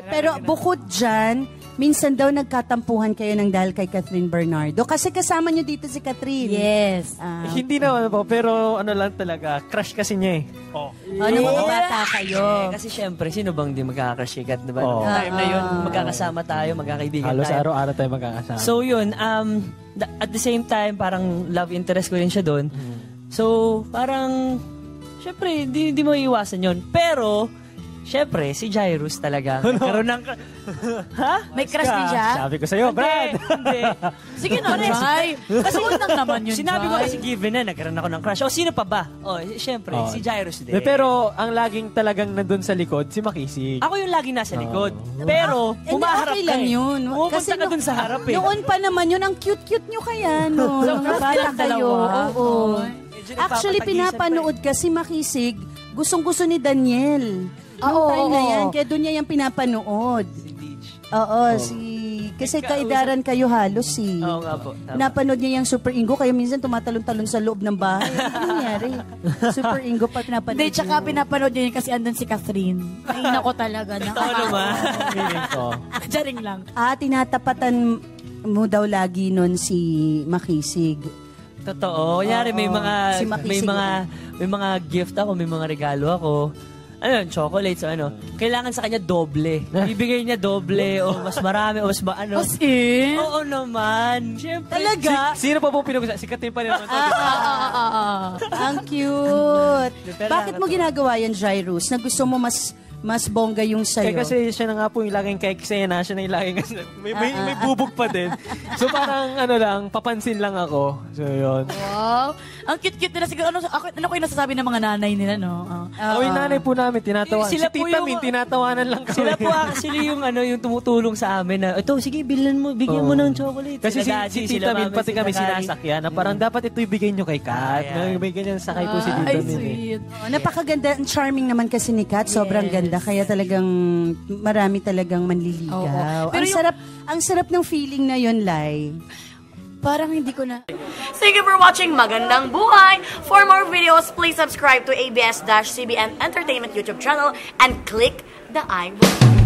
Pero bukod dyan, minsan daw nagkatampuhan kayo ng dahil kay Kathryn Bernardo. Kasi kasama nyo dito si Kathryn. Yes. Hindi naman po, pero ano lang talaga, crush kasi niya eh. Ano mga bata kayo? Kasi syempre, sino bang di magkakrush kat, diba? Oh. Time na yun, magkakasama tayo, magkakaibigan Halos tayo. araw-araw tayo magkakasama. So yun, at the same time, parang love interest ko rin siya doon. So, parang, syempre, di mo iiwasan yun. Pero, syempre, si Jairus talaga. Nagkaroon ng... Ha? May crush din siya? Sabi ko sa'yo, Brad! Hindi. Sige na, Jai. Kasi unang naman yun, Sinabi ko Jai. kasi given na, nagkaroon ako ng crush. O, sino pa ba? O, syempre, si Jairus din. Pero, ang laging talagang nandun sa likod, si Makisig. Ako yung laging nasa likod. Pero, humaharap okay ka lang eh. yun. Pupunta ka dun sa harap eh. Noon pa naman yun, ang cute-cute nyo kaya, no? Bata kayo. Oo. Actually, pinapanood kasi Makisig, gustong-gusto ni Daniel. Noong time na yan, kaya doon niya yung pinapanood. Oo, kasi kaidaran kayo halos Oo nga po. Napanood niya yung Super Ingo, kaya minsan tumatalon-talon sa loob ng bahay. Ano nangyari? Super Ingo pa pinapanood. Hindi, tsaka pinapanood niya yun kasi andun si Kathryn. Ay, nako talaga. Totoo naman. Jaring lang. Tinatapatan mo daw lagi nun si Makisig. Totoo. Kunyari, may mga gift ako, may mga regalo ako. Ano yun, chocolates o ano. Kailangan sa kanya doble. Bibigay niya doble o mas marami o mas ano. As in? Oo naman. Siyempre. Talaga? Sino pa po pinag-usapan? Si Kathryn pa rin naman. Ang cute. Bakit mo ginagawa yan, Jairus? Na gusto mo mas bongga yung sayo? Kasi siya na nga po yung laging kay na siya na yung laging may bubog pa din. So parang ano lang, papansin lang ako. So yun. Wow. Ang cute-cute nila. Siguro, ano ko yung nasasabi ng mga nanay nila, no? Yung nanay po namin, tinatawanan. Si Tita Min, tinatawanan lang kami. Sila po actually yung tumutulong sa amin na, ito, sige, bigyan mo ng chocolate. Kasi si Tita Min, pati kami sinasakyan na parang dapat ito ibigay nyo kay Kat. May ganyan sakay po si Tita Min. Ay, sweet. Napakaganda. Ang charming naman kasi ni Kat. Sobrang ganda. Kaya talagang marami talagang manliligaw. Pero ang sarap ng feeling na yun, Lai. Parang hindi ko na. Thank you for watching Magandang Buhay. For more videos, please subscribe to ABS-CBN Entertainment YouTube channel and click the iWant.